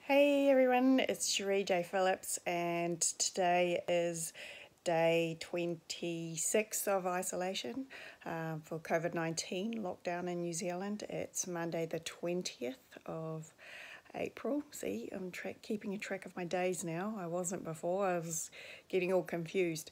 Hey everyone, it's Cherie J. Phillips, and today is day 26 of isolation for COVID-19 lockdown in New Zealand. It's Monday the 20th of April. See, I'm keeping a track of my days now. I wasn't before, I was getting all confused.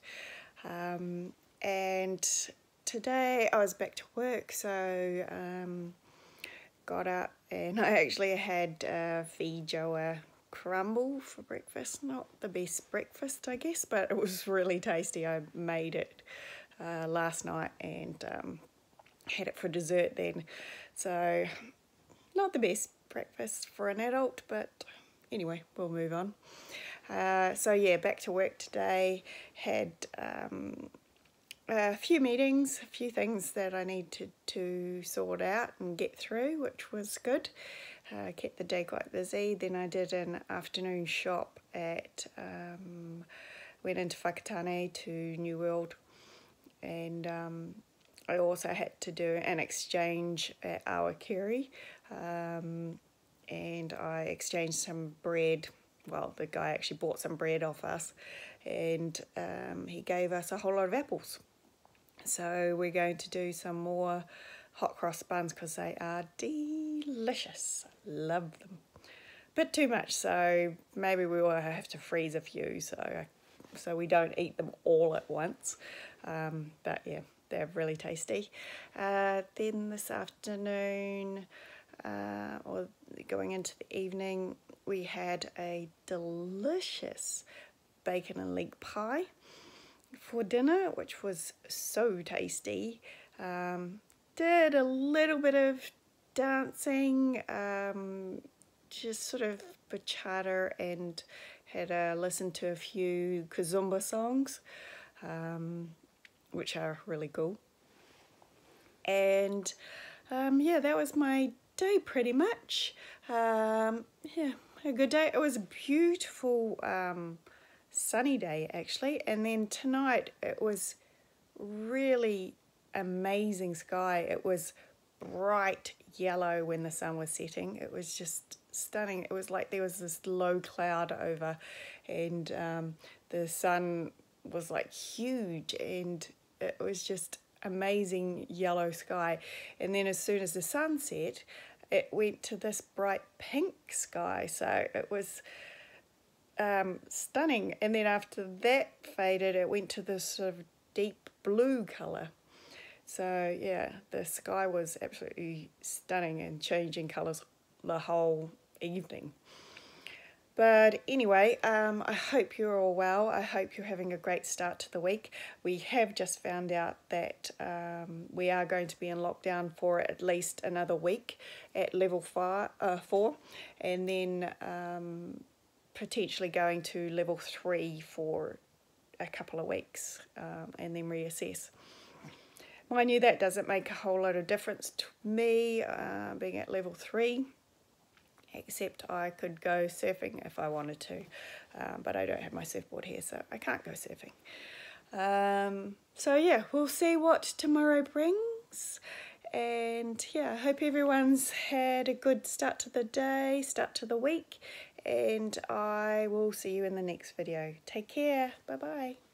And today I was back to work, so got up and I actually had feijoa crumble for breakfast. Not the best breakfast, I guess, but it was really tasty. I made it last night and had it for dessert then. So not the best breakfast for an adult, but anyway, we'll move on. So yeah, back to work today. Had a few meetings, a few things that I needed to sort out and get through, which was good. Kept the day quite busy. Then I did an afternoon shop at, went into Whakatane to New World, and I also had to do an exchange at Awakeri, and I exchanged some bread. Well, the guy actually bought some bread off us, and he gave us a whole lot of apples. So we're going to do some more hot cross buns because they are delicious. Love them. Bit too much, so maybe we will have to freeze a few so we don't eat them all at once. But yeah, they're really tasty. Then this afternoon, or going into the evening, we had a delicious bacon and leek pie for dinner, which was so tasty. Did a little bit of dancing, just sort of bachata, and had a listen to a few kizomba songs, which are really cool. And yeah, that was my day pretty much. Yeah, a good day. It was a beautiful sunny day actually, and then tonight it was really amazing sky. It was bright yellow when the sun was setting. It was just stunning. It was like there was this low cloud over, and the sun was like huge, and it was just amazing yellow sky. And then as soon as the sun set, it went to this bright pink sky, so it was stunning. And then after that faded, it went to this sort of deep blue colour. So yeah, the sky was absolutely stunning and changing colours the whole evening. But anyway, I hope you're all well. I hope you're having a great start to the week. We have just found out that we are going to be in lockdown for at least another week at level 4, and then potentially going to level 3 for a couple of weeks, and then reassess. Mind you, that doesn't make a whole lot of difference to me, being at level 3, except I could go surfing if I wanted to, but I don't have my surfboard here, so I can't go surfing. So yeah, we'll see what tomorrow brings. And yeah, I hope everyone's had a good start to the day, start to the week, and I will see you in the next video. Take care. Bye bye.